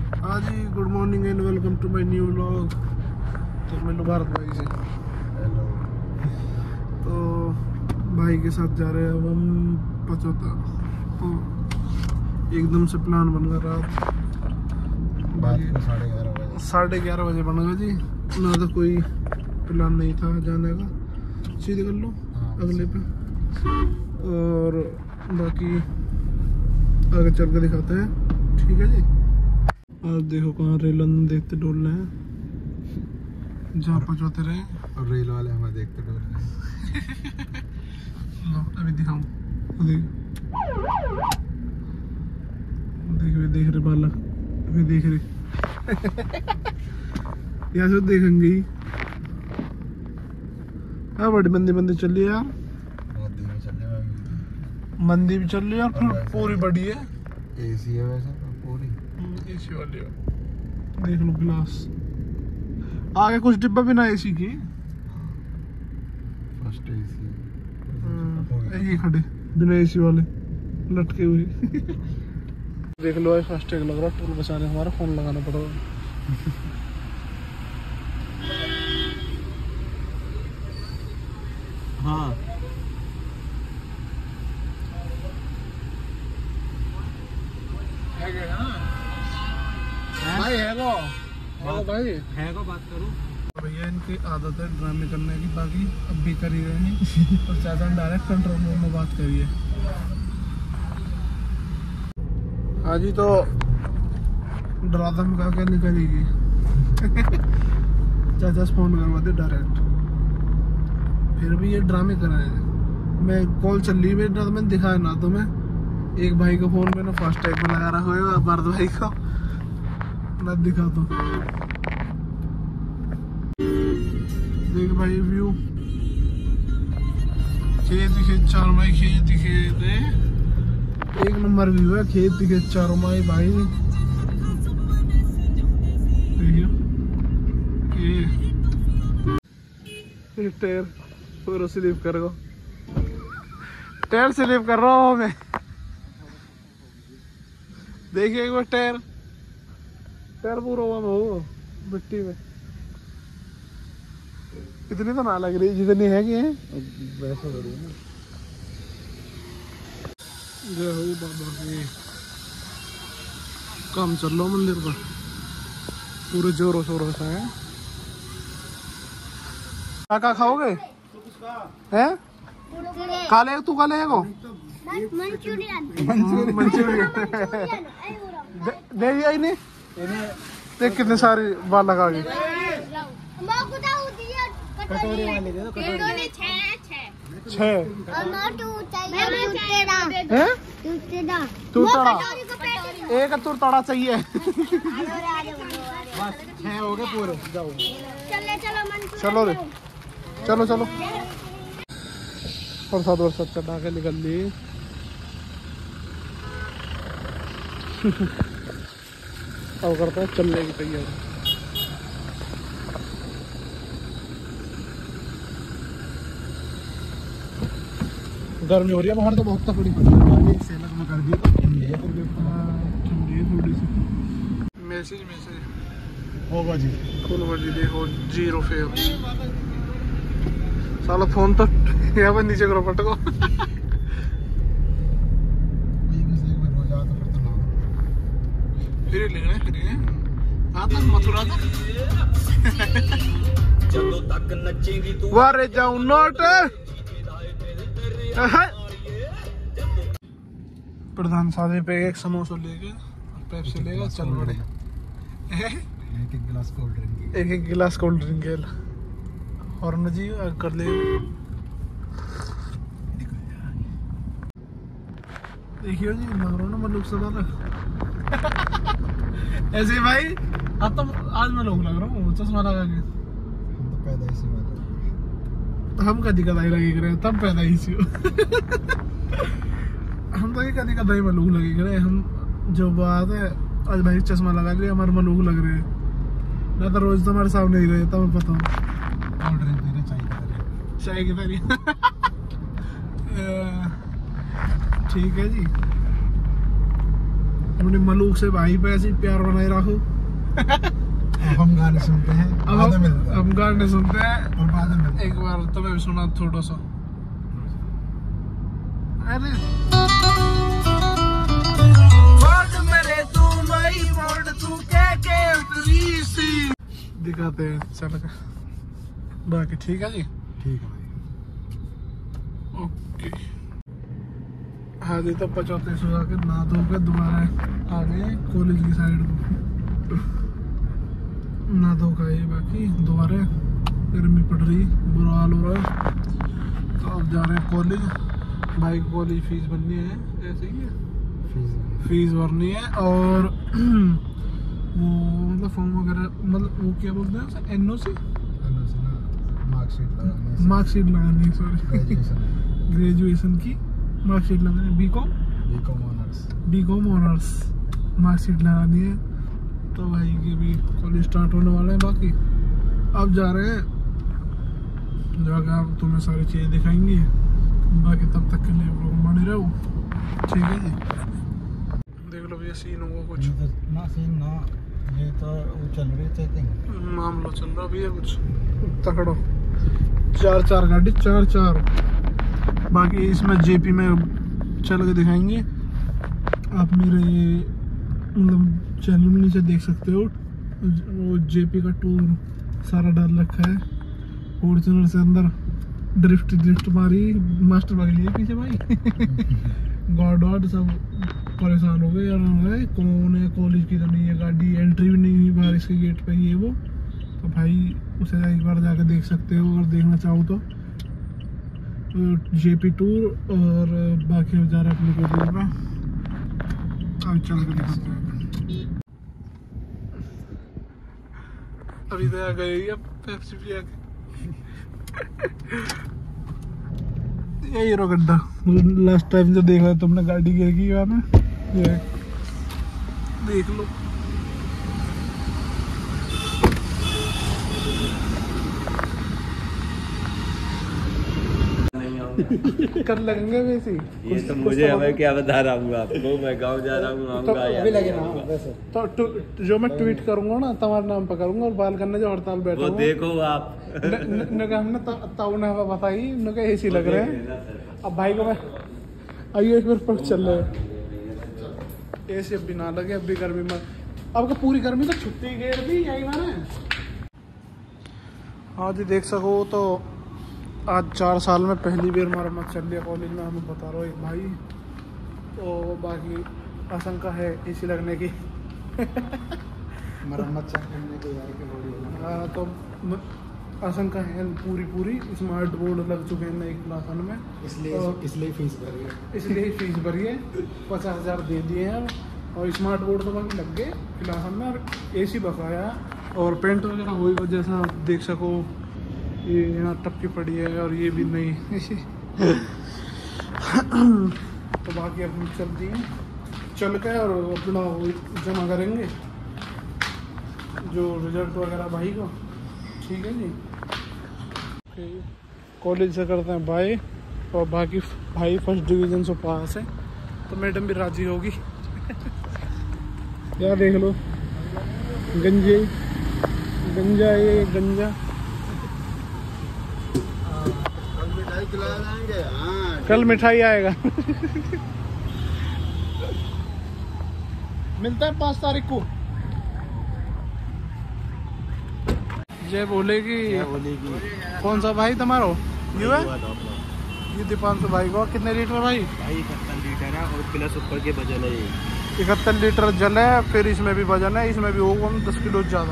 हाँ जी, good morning and welcome to my new vlog. तो मिलो भारत भाई से। हेलो। तो भाई के साथ जा रहे हैं अब हम पचौता। तो एकदम से प्लान बन गया रात 11:30 बजे बन गया जी। ना तो कोई प्लान नहीं था जाने का, सीधे कर लो अगले पे। और बाकी आगे चल के दिखाते हैं, ठीक है जी। आप देखो कहाँ रेलन देखते डोल रहे हैं, जहाँ पहुँचते रहे। और रेल वाले हमें देखते डोल रहे हैं। अभी दिखाऊं, देख रहे बालक, अभी देख रहे। यहाँ से देखेंगे ही। हाँ, बड़ी मंदी चल रही है यार। मंदी भी चल रही है और फिर पूरी बड़ी है। एसी है वैसे तो पूरी एसी वाली है। देख लो ग्लास, आगे कुछ डिब्बा भी ना एसी की। फर्स्ट एसी यही खड़े बिना एसी वाले लटके हुए। देख लो भाई, फर्स्ट टैग लग रहा है। टोल बचाने हमारा फोन लगाना पड़ेगा। हाँ भाई है भाई है को बात करूं। भैया इनकी आदत है ड्रामे करने की, बाकी अब भी कर ही रहे हैं। और चाचा डायरेक्ट कंट्रोल रूम में बात करिए। हाँ जी, तो डराता में क्या निकलेगी। चाचा से फोन करवाते डायरेक्ट, फिर भी ये ड्रामे कर रहे हैं। मैं कॉल चल रही है, मैंने दिखाया ना तुम्हें। एक भाई को फोन में ना फास्ट टैग में लगा रखा है, भारत भाई को मैं दिखा दो। देख भाई व्यू, खेत ही खेत, चारों माई खेत ही खेत है। एक नंबर व्यू है, खेत ही खेत, चारों माई भाई। देखियो टायर पूरा स्लिप कर गो, टायर स्लिप कर रहा हूँ मैं। देखिए एक बार टायर पूरा हुआ मैं हूँ मिट्टी में। इतनी तो ना लग रही जितनी है कि है वैसे हो रही है ना। जय हो बाबा की। काम चल रहा मंदिर का पूरे जोरों शोरों से है। क्या खाओगे हैं? काले तू काले को मंचूरियन दे दिया नहीं। देख कितने सारे बाल लगा के। कटोरी वाले दे दो, कटोरी 6 तूतड़ा एक तूतड़ा चाहिए। बस 6 हो गए पूरे। जाओ चलो रे, चलो बरसात चढ़ा के निकल ली। अब करते हैं चलने की तैयारी। गर्मी हो रही है बाहर तो बहुत तकड़ी पड़ रही है। सेलक में कर दी तो ठंडी है थोड़ी सी। मैसेज होगा जी फुल वर्जी देखो, 0 फेयर। साला फोन तो यहाँ पर नीचे करो पटको। फिर मथुरा वारे जाऊं नोट। प्रधान सादे पे एक समोसा लेके पेप्सी लेगा, चल बड़े। एक गिलास कोल्ड ड्रिंक, एक गिलास कोल्ड ड्रिंक और न जी कर ले। देखियो जी लग रहा ना मलूक से बालक। ऐसे ही भाई अब तो आज मैं लोग लग रहा हूँ चश्मा लगा के। हम तो पैदाइशी वाले, हम कदी कदाई लगे करे तब पैदाइशी हो। हम तो ये कदी कदाई मलूक लगे करे। हम जो बात है आज भाई चश्मा लगा लिया, हमारे मलूक लग रहे हैं। मैं तो रोज तुम्हारे सामने ही रहे, तब मैं पता हूँ। कोल्ड ड्रिंक पीने चाय की तरह। ठीक है जी। अपने मलूक से भाई पे ऐसे प्यार बनाए रखो। अब हम गाने सुनते हैं, बाद में मिलते हैं। हम गाने सुनते हैं और बाद में मिलते हैं। एक बार तुम्हें भी सुना थोड़ा सा। अरे दिखाते हैं चल के बाकी। ठीक है जी, ठीक है भाई। ओके। हाँ जी, तो 35 हो जाके नहा धो के दोबारा आ गए कॉलेज की साइड को। नहा धो का ये बाकी दोबारा गर्मी पड़ रही, बुरा हाल हो रहा है। तो अब जा रहे हैं कॉलेज। भाई को कॉलेज फीस भरनी है, ऐसे ही है, फीस भरनी है। और वो मतलब फॉर्म वगैरह, मतलब वो क्या बोलते हैं उसे, NOC मार्कशीट लगानी, सॉरी ग्रेजुएशन की मार्कशीट लगानी, बीकॉम ऑनर्स मार्कशीट लगानी है। तो भाई के भी कॉलेज स्टार्ट होने वाला है। बाकी अब जा रहे हैं, जाकर आप तुम्हें सारी चीज़ें दिखाएंगे। बाकी तब तक के लिए लोग बने रहो। ठीक है जी, देख लो भैया सीन होगा कुछ ना, सीन ना, ये तो वो चल रही है चेकिंग, मामला चल रहा भैया कुछ तकड़ो। 4 गाड़ी 4। बाकी इसमें JP में चल के दिखाएंगे। आप मेरे मतलब चैनल में नीचे देख सकते हो, वो JP का टूर सारा डाल रखा है। फॉर्च्यूनर से अंदर ड्रिफ्ट मारी, मास्टर भाग लिए पीछे भाई। गॉड सब परेशान हो गए यार, कौन है, कॉलेज की तो नहीं है गाड़ी, एंट्री भी नहीं हुई बारिश के गेट पे ये वो। तो भाई उसे एक बार जाके देख सकते हो अगर देखना चाहो तो। JP टूर और बाकी जा रहे अपने कॉलेज में। अब चल के दिखाते हैं। अभी तो आ गए अब पेप्सी पिया के। ये हीरो गड्ढा लास्ट टाइम जो देखा तुमने, गाड़ी गिर गई वहाँ में, ये देख लो। कर लगेंगे वैसे। ये तो मुझे हमें क्या बता रहा हूँ आपको, मैं गांव जा रहा हूँ, आऊंगा अभी लगे ना वैसे। तो जो मैं ट्वीट करूंगा ना तुम्हारे नाम पर करूंगा, और बाल करने जो हड़ताल बैठा वो देखो आप। हमने ताऊ ने बताई, उनका AC लग रहे हैं। अब भाई को मैं आइए एक बार पक्ष चल रहे हैं, AC अब भी ना लगे, अब भी गर्मी में। अब का पूरी गर्मी तो छुट्टी गेर दी यही मैंने। हाँ जी, देख सको तो आज 4 साल में पहली बार मरम्मत चल रही है कॉलेज में, हमें बता रहा हूँ एक भाई। तो बाकी आशंका है AC लगने की। मरम्मत चेक करने के लिए। हाँ, तो आशंका है पूरी। स्मार्ट बोर्ड लग चुके हैं नई क्लासन में, इसलिए फीस भरी है। इसलिए फीस भरी है, 50,000 दे दिए हैं। और स्मार्ट बोर्ड तो बाकी लग गए क्लासन में, और AC बकाया, और पेंट वगैरह हुई जैसा देख सको। ये यहाँ टपकी पड़ी है, और ये भी नहीं। तो बाकी अब हम चलती हैं, चल के और अपना जमा करेंगे जो रिजल्ट वगैरह भाई को। ठीक है जी, कॉलेज से करते हैं बाय। और बाकी भाई फर्स्ट डिवीज़न से पास है, तो मैडम भी राजी होगी। यार देख लो, गंजा ये गंजा कल मिठाई आएगा। मिलता है 5 तारीख को। जय बोलेगी। कौन सा भाई तुम्हारा यू है? ये दीपांशु भाई को। कितने लीटर भाई? 71 लीटर है, और प्लस ऊपर के वजन है ये 71 लीटर जल है। फिर इसमें भी वजन है, इसमें भी होगा 10 किलो ज़्यादा।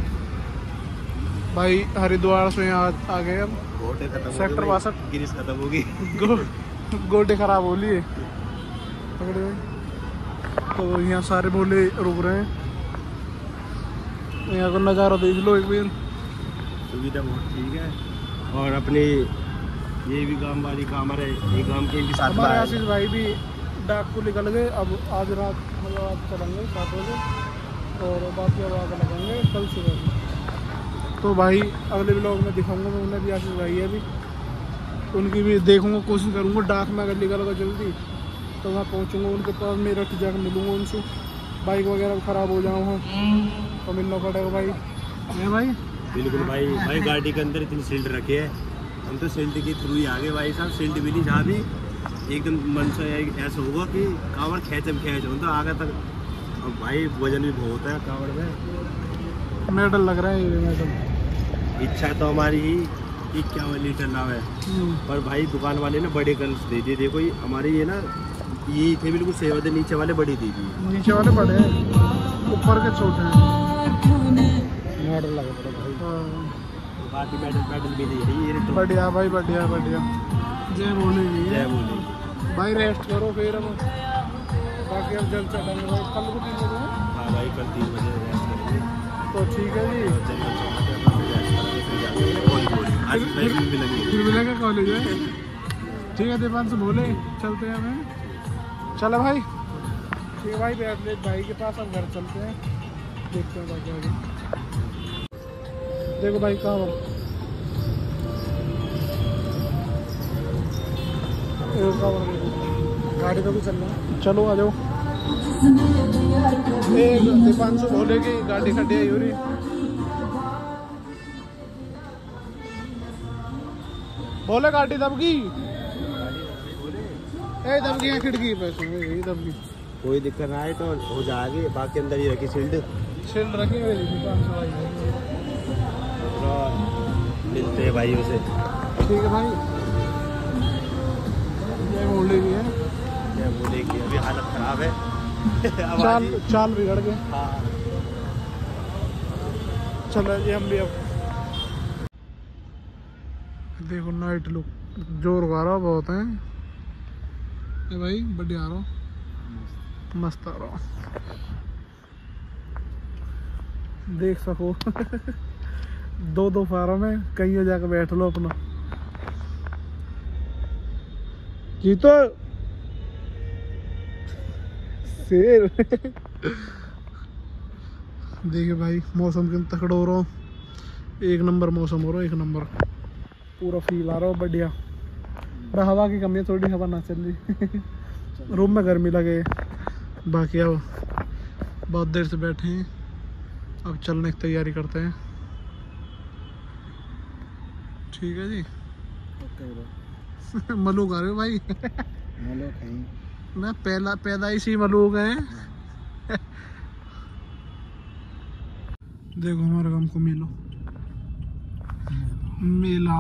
भाई हरिद्वार से यहाँ आ गए हम। सेक्टर 62 गिरीश खत्म होगी। गोटे खराब हो लिए पकड़े भाई। तो यहाँ सारे बोले रुक रहे हैं। यहाँ का नज़ारा देख लो एक बार। सुविधा बहुत ठीक है। और अपने ये भी गांव वाली कामर है, ये गांव के साथ हमारे आशीष भाई भी डाक को निकल गए। अब आज रात मतलब आज चलेंगे 7 बजे, और बाकी अब आगे लगेंगे कल सुबह। तो भाई अगले ब्लॉग में दिखाऊंगा मैं उन्हें भी। आशीष भाई है अभी, उनकी भी देखूंगा, कोशिश करूंगा। डाक में अगर निकल गया जल्दी तो वहाँ पहुँचूँगा उनके पास, मेरठ जाकर मिलूँगा उनसे। बाइक वगैरह खराब हो जाओ हो तो मिलना पड़ेगा भाई, है भाई। बिल्कुल भाई, भाई गाड़ी के अंदर इतनी सील्ड रखी है, हम तो सील्ड के थ्रू ही आगे भाई साहब। सील्ड भी नहीं जहाँ भी एकदम मन से ऐसा होगा कि कांवड़ खेचम खेच हो तो आगे तक। अब भाई वजन भी बहुत है कांवड़ में। मेडल लग रहा है ये मेडल। इच्छा तो हमारी ही 51 लीटर नाव है, पर भाई दुकान वाले ने बड़े गन्स दे दिए। देखो ये हमारी ये ना ये थे बिल्कुल सेवा दे, नीचे वाले बड़ी दे दिए। नीचे वाले बड़े हैं, ऊपर के छोटे हैं। मॉडल लगा पड़ा भाई। बाकी मेडल भी दे रही है। बढ़िया भाई, बढ़िया बढ़िया। जय बोलेगी, जय बोले भाई। रेस्ट करो फिर हम बाकी अब जल्द चलेंगे भाई। कल को 3 बजे। हाँ भाई कल 3 बजे रेस्ट करेंगे तो ठीक है जी। फिर मिलेंगे कॉलेज है। ठीक है दीपान से बोले चलते हैं हमें। चलो भाई ठीक है भाई, बैठ ले भाई के पास, हम घर चलते हैं, देखते हैं बाकी आगे। देखो भाई कहाँ गाड़ी तो भी चल रहा है। चलो आ जाओ। दीपान से बोले कि गाड़ी खड़ी है यूरी। बोले गाड़ी दबगी, दबगी है खिड़की पे, यही दबगी। कोई दिक्कत ना आए तो हो जाएगी। बाकी अंदर ही रखी शील्ड रखी हुई भाई। मिलते हैं भाई उसे। ठीक है भाई। ये बोलेगी है, क्या बोलेगी, अभी हालत खराब है। चाल बिगड़ गए। हाँ चलो जी हम भी अब देखो नाइट लुक जोर गा रहा बहुत है भाई। बढ़िया आ रहा, मस्त आ रहा, देख सको। 2 फार्म है, कहीं जाकर बैठ लो अपना। जीतो शेर। देखिए भाई मौसम के तकड़ हो रहा, एक नंबर मौसम हो रहा, एक नंबर पूरा फील आ रहा हो बढ़िया। पर हवा की कमी है थोड़ी, हवा ना चल रही। रूम में गर्मी लगे। बाकी अब बहुत देर से बैठे हैं, अब चलने की तैयारी करते हैं। ठीक है जी। मलूक आ रहे हो भाई। मलूक है मैं पैदाइशी मलूक है। देखो हमारे गांव को मेला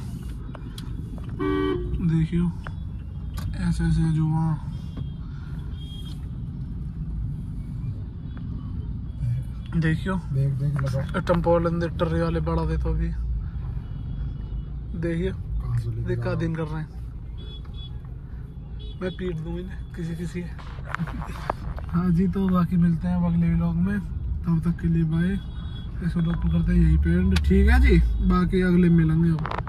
देखियो, ऐसे ऐसे जो वहाँ देखियो, देख लगा टम्पोल अंदर टर्रे वाले बड़ा दे तो अभी देखिए देख का दिन कर रहे हैं। मैं पीट दूँ इन्हें किसी। हाँ जी, तो बाकी मिलते हैं अगले व्लॉग में, तब तक के लिए बाय। इस व्लॉग को करते हैं यही पे एंड। ठीक है जी, बाकी अगले मिलेंगे अब।